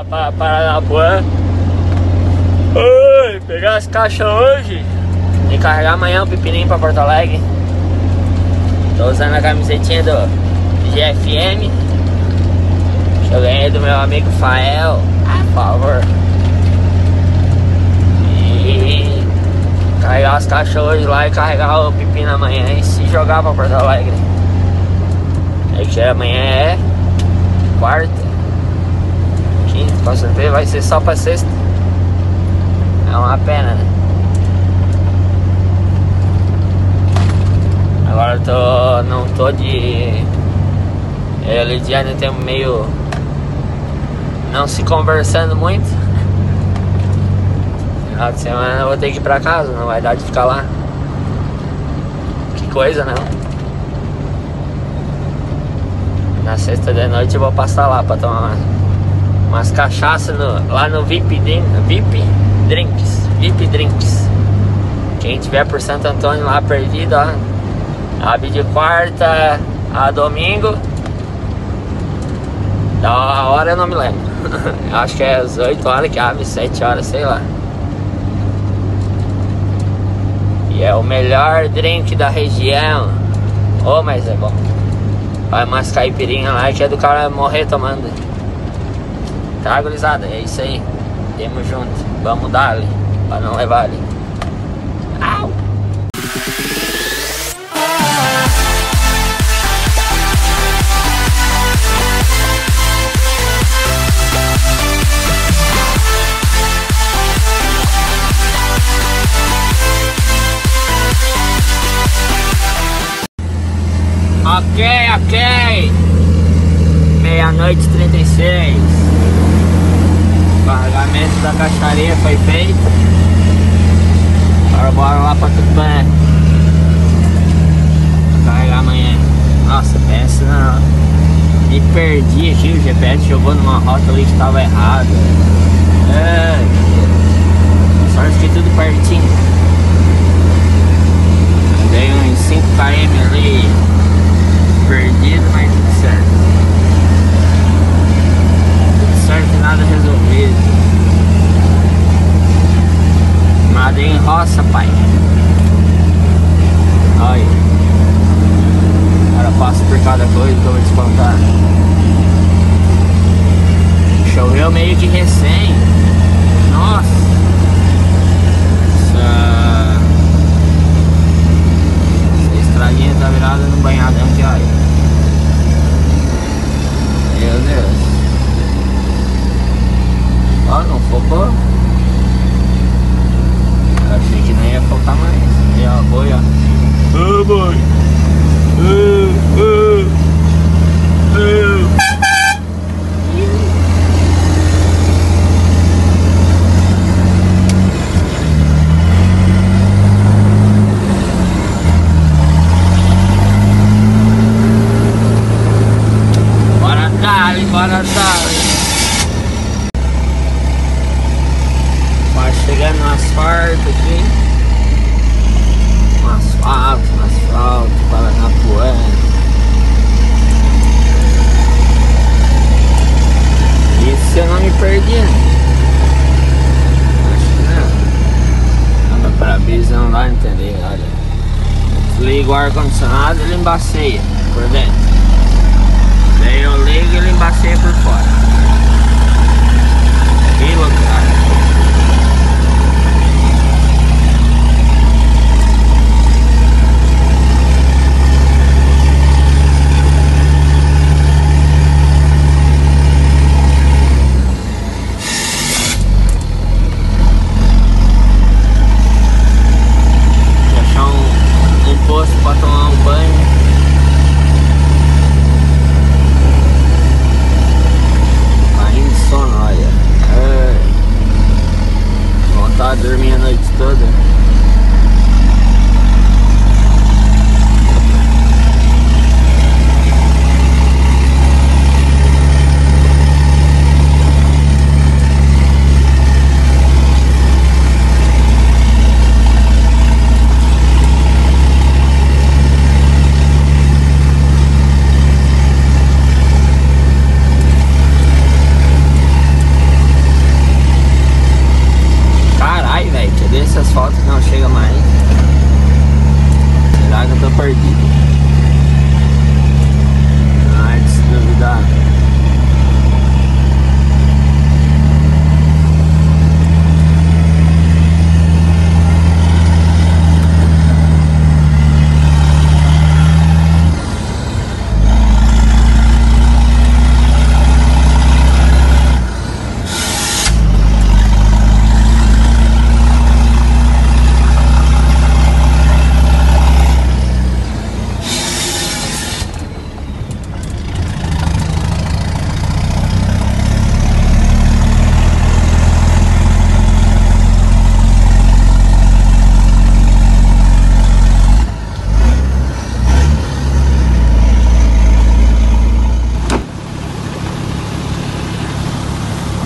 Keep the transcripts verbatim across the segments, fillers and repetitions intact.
lá para Paranapuã. Oi, pegar as caixas hoje e carregar amanhã o pepininho para Porto Alegre. Tô usando a camisetinha do G F M que eu ganhei do meu amigo Fael, por favor. E carregar as caixas hoje lá e carregar o pepino amanhã e se jogar para Porto Alegre. Aí que amanhã é quarta, quinta, com certeza vai ser só pra sexta. É uma pena, né? Agora eu tô, não tô de... Eu e Lidiane temos meio... não se conversando muito. Final de semana eu vou ter que ir pra casa, não vai dar de ficar lá. Que coisa, não? Na sexta de noite eu vou passar lá pra tomar umas, umas cachaças no, lá no V I P, V I P Drinks, V I P Drinks. Quem tiver por Santo Antônio lá perdido, ó, abre de quarta a domingo. Da hora eu não me lembro. Acho que é às oito horas que abre, sete horas, sei lá. E é o melhor drink da região. Oh, mas é bom. Vai umas caipirinha lá que é do cara morrer tomando. Tá, gurizada? É isso aí. Tamo junto. Vamos dar ali, pra não levar ali. Au! Ok, ok. Meia-noite e trinta e seis. O carregamento da caixaria foi feito. Agora bora lá pra Tupã carregar amanhã. Nossa, pensa na... me perdi aqui, o G P S jogou numa rota ali que estava errada. Ai, sorte que tudo pertinho. Dei uns cinco quilômetros ali perdido, mas tudo certo. Tudo certo, nada resolvido. Nada em roça, pai. Olha. Agora passo por cada coisa que eu vou te contar. Choveu meio que recém. Nossa. Essa, Essa estradinha tá virada no banhadão que olha. Meu Deus. Ó, oh, não focou? Eu achei que nem ia focar mais. E ó, boi, ó. Ô, oh, boi. Ô, ô, ô. Bora dali, bora dali. Chegando no asfalto aqui. No asfalto, no asfalto, Paranapuã. Isso eu não me perdi, né? Acho que não. Anda para brisa, não dá a entender, olha. Desligo o ar-condicionado, ele embaceia por dentro. Daí eu ligo e ele embaceia por fora. Que loucura. Pra tomar um banho.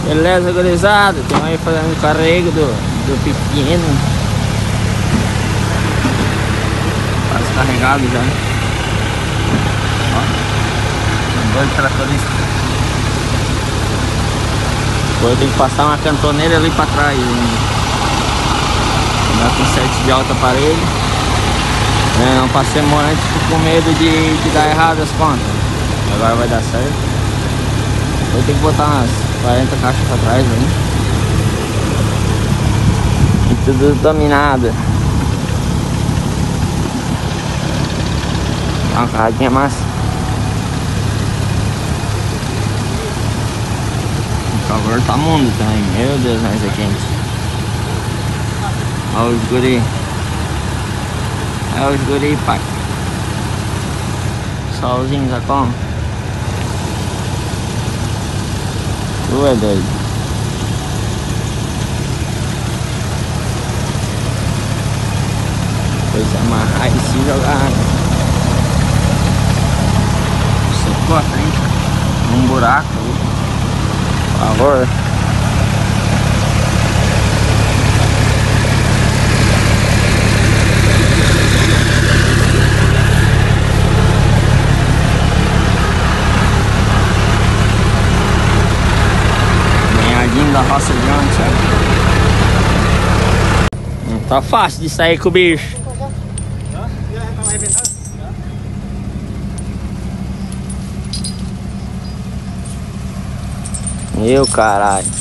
Beleza, gurizada. Estamos aí fazendo o carrego do, do pequeno. Quase carregado já. Ó. Dois tratoristas. Agora eu tenho que passar uma cantoneira ali pra trás ainda. Andar com sete de alto aparelho. É, não passemos antes com medo de, de dar errado as contas. Agora vai dar certo. Eu tenho que botar umas quarenta caixas pra trás aí. E tudo dominado. Dá uma carradinha massa. O calor tá mundo também. Meu Deus, mas é quente. Olha os guri. Olha os guri, pai. Solzinho, tá como? Tu é doido. Coisa amarrar e se jogar. Secou a frente. Um buraco ali. Por favor. Da roça de onde, sabe? Não tá fácil de sair com o bicho. Meu caralho. Deixa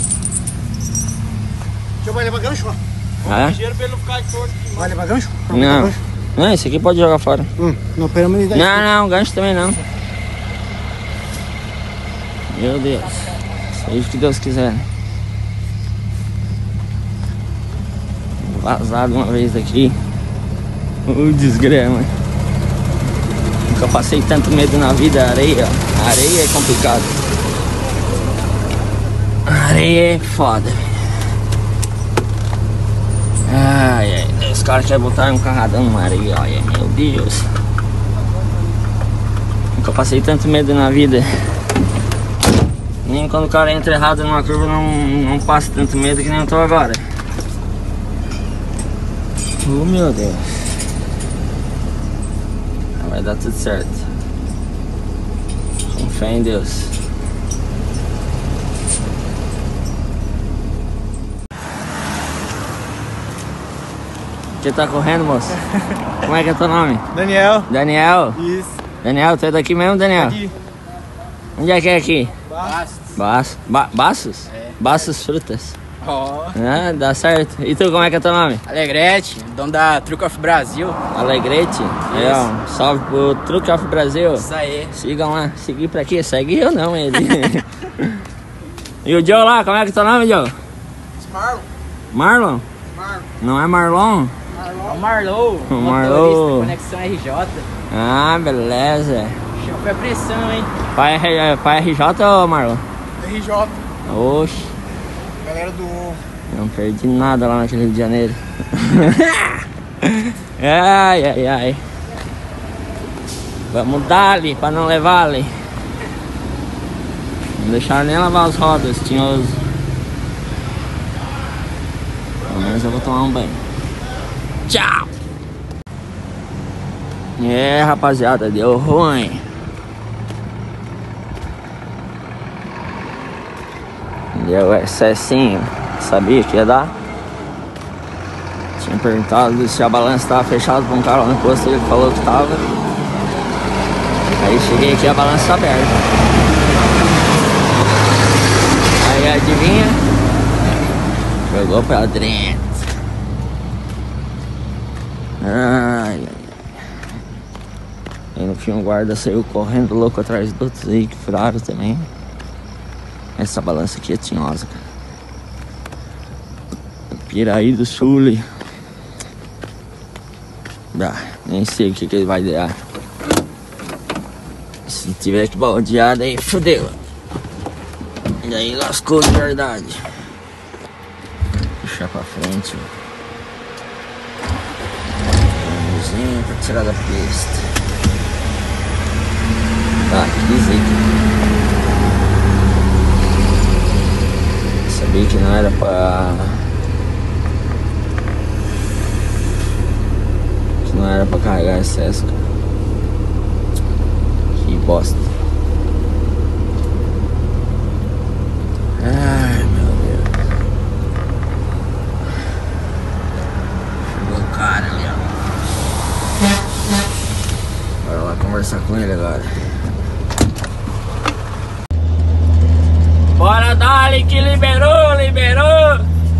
eu vai levar gancho, ó. É? Ligeiro pra ele não ficar torto. Vai levar gancho? Não. Gancho? Não, esse aqui pode jogar fora. Hum, não, pera uma unidade. Não, não, gancho também não. Meu Deus. Seja o que Deus quiser. Vazado uma vez daqui. O desgrama. Nunca passei tanto medo na vida. Areia. Areia é complicado. Areia é foda. Ai, ai. Os caras querem botar um carradão numa areia. Olha, meu Deus. Nunca passei tanto medo na vida. Nem quando o cara entra errado numa curva não, não passa tanto medo que nem eu tô agora. Oh meu Deus. Vai dar tudo certo. Com fé em Deus. Você tá correndo, moço? Como é que é teu nome? Daniel. Daniel? Isso. Daniel, tu é daqui mesmo, Daniel? Aqui. Onde é que é aqui? Bastos. Baços. Ba Baços? É. Baços Frutas. Ó. Ah, dá certo. E tu, como é que é teu nome? Alegrete, dono da Truck of Brasil. Alegrete? É, ó, um salve pro Truck of Brasil. Isso aí. Sigam lá. Seguir pra quê? Segue eu não, ele. E o Joe lá, como é que é teu nome, Joe? Marlon. Marlon? Marlon. Não é Marlon? Marlon. Marlon. O Marlon. Conexão R J. Ah, beleza. Foi a pressão, hein? Pai, pai R J ou Marlon? R J. Oxi. Galera do... Não perdi nada lá naquele Rio de Janeiro. Ai, ai, ai. Vamos dar-lhe pra não levar-lhe. Não deixaram nem lavar as rodas, tinhoso. Pelo menos eu vou tomar um banho. Tchau! É, rapaziada, deu ruim. Deu excessinho. Sabia que ia dar? Tinha perguntado se a balança estava fechada para um cara lá no posto, ele falou que tava. Aí cheguei aqui, a balança tá aberta. Aí adivinha? Jogou pra dentro. Ai, ai. Aí no fim o guarda saiu correndo louco atrás do outro aí que furaram também. Essa balança aqui é tinhosa, cara. Piraí do Sul. Ah, nem sei o que, que ele vai dar. Se tiver que baldear, daí fodeu. E daí lascou de verdade. Puxar pra frente. Vamos pra tirar da pista. Tá, que zica. Vi que não era pra... Que não era pra carregar excesso, cara. Que bosta. Ai, meu Deus. Chegou o cara ali, ó. Bora lá conversar com ele agora. Bora, dali que liberou, liberou.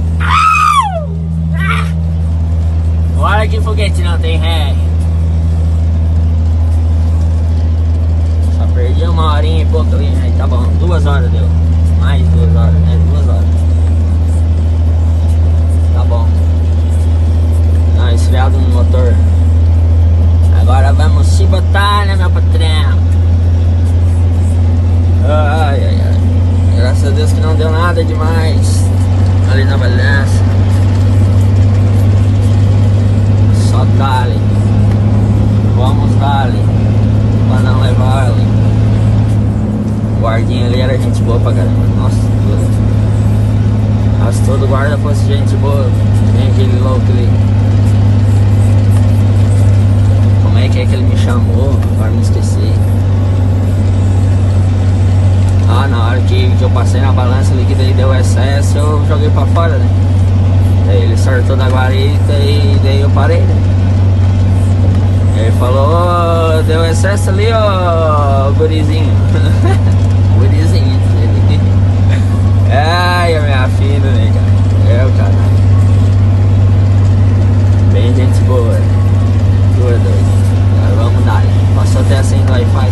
Bora que foguete não tem ré. Só perdi uma horinha e pouco ali, né? Tá bom, duas horas deu. Mais duas horas, né? Duas horas. Tá bom. Não, esfriado no motor. Agora vamos se botar, né, meu patrão? Ai, ai, ai. Graças a Deus que não deu nada demais ali na balança. Só dali. Vamos dali. Pra não levar ali. O guardinha ali era gente boa pra caramba. Nossa, tudo. Mas todo guarda fosse gente boa. Nem aquele louco ali. Como é que é que ele me chamou? Agora me esqueci. Ah, na hora que, que eu passei na balança ali, que daí deu excesso, eu joguei pra fora, né? Daí ele sortou da guarita e daí eu parei, né? Ele falou, oh, deu excesso ali, ó, oh, gurizinho. Gurizinho, ele. Ai, a minha filha, né, cara? É o caralho. Bem gente boa. Tu é doido. Agora vamos dar, né? Passou até assim no Wi-Fi.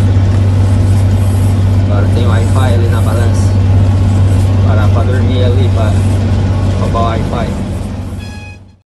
Agora tem Wi-Fi ali na balança. Parar pra dormir ali, pra roubar o Wi-Fi.